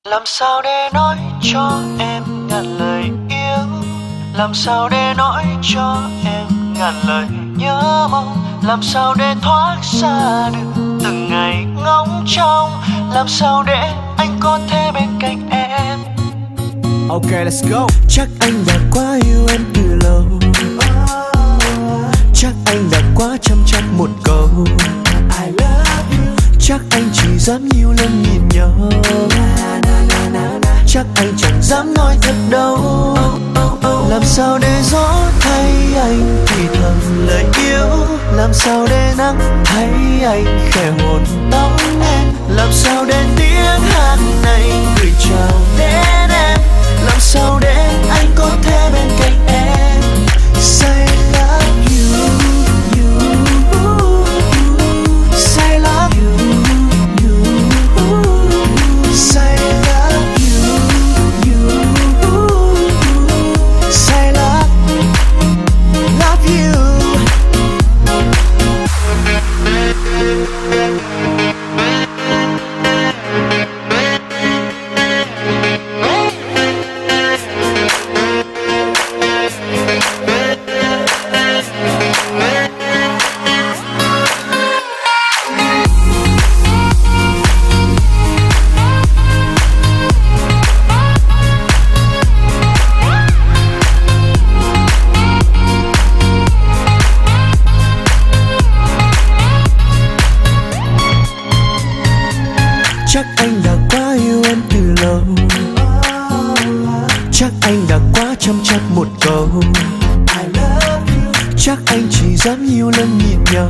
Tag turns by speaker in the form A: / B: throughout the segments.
A: Làm sao để nói cho em ngàn lời yêu, làm sao để nói cho em ngàn lời nhớ mong, làm sao để thoát xa được từng ngày ngóng trông, làm sao để anh có thể bên cạnh em.
B: Ok, let's go.
C: Chắc anh đã quá yêu em từ lâu, chắc anh đã quá chăm chắc một câu I love you. Chắc anh chỉ dám nhiều lần nhìn nhau, chắc anh chẳng dám nói thật đâu. Làm sao để gió thấy anh thì thầm lời yêu, làm sao để nắng thấy anh khẽ hôn tóc em, làm sao để tiếng hát này gửi chào đến em, làm sao để anh có thể bên cạnh em. Say love you, you, say love you, you, say love you, you, say love you. Chắc anh đã quá yêu em từ lâu, chắc anh đã quá chăm chắc một câu I love you. Chắc anh chỉ dám nhiều lần nhìn nhau,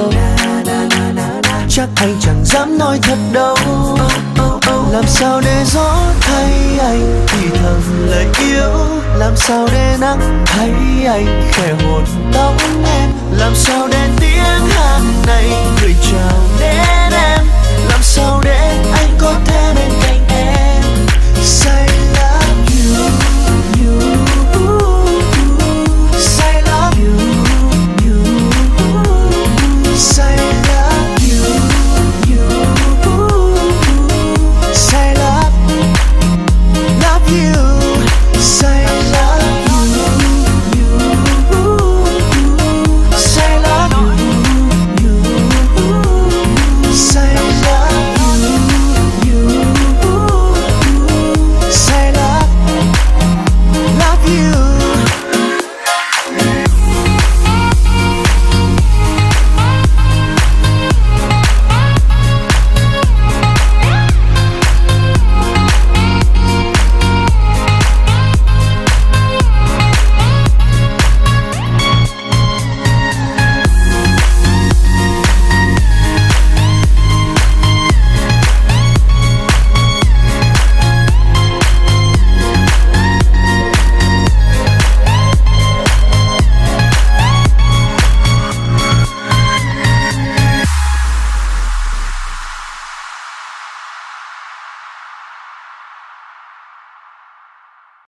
C: chắc anh chẳng dám nói thật đâu. Làm sao để gió thấy anh thì thầm lời yêu, làm sao để nắng thấy anh khẽ hôn tóc em, làm sao để tiếng hát này gửi chào đến em,